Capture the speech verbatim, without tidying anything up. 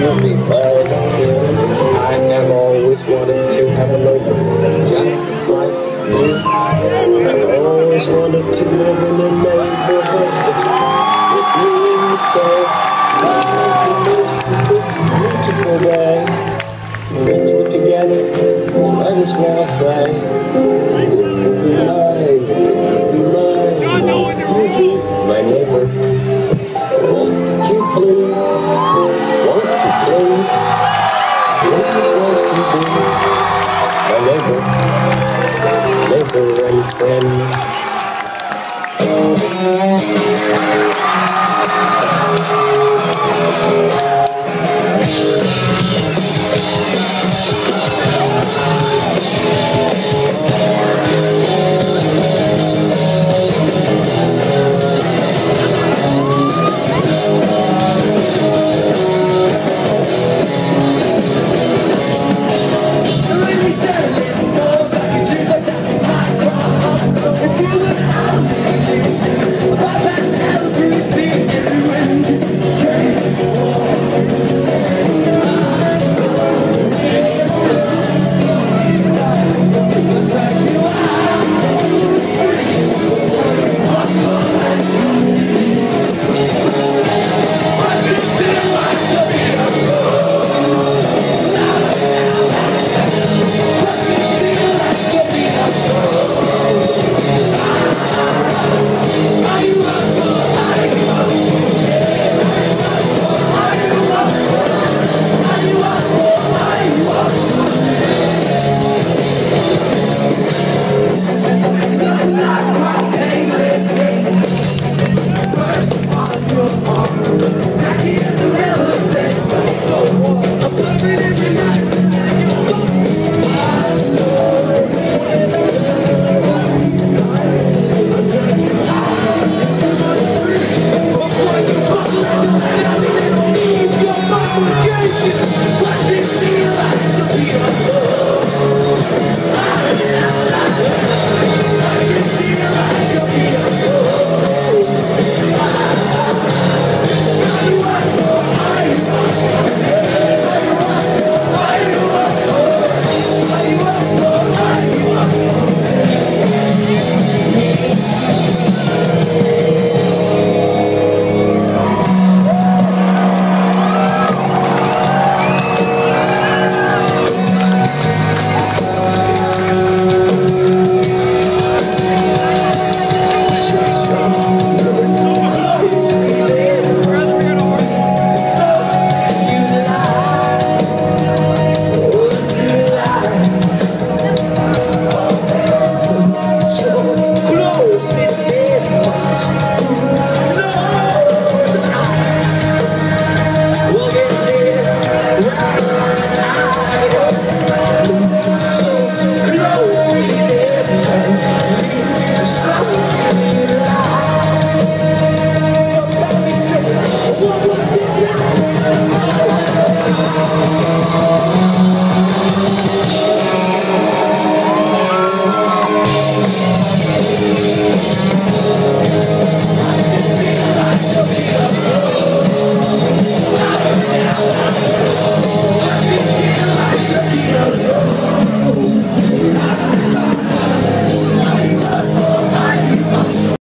you'll be all good. I have always wanted to have a neighbor just like you. I've always wanted to live in a neighborhood with you. So let's make the most of this beautiful day. Since we're together, might as well say, you could be mine, you could be mine, you could be my neighbor. Won't you please?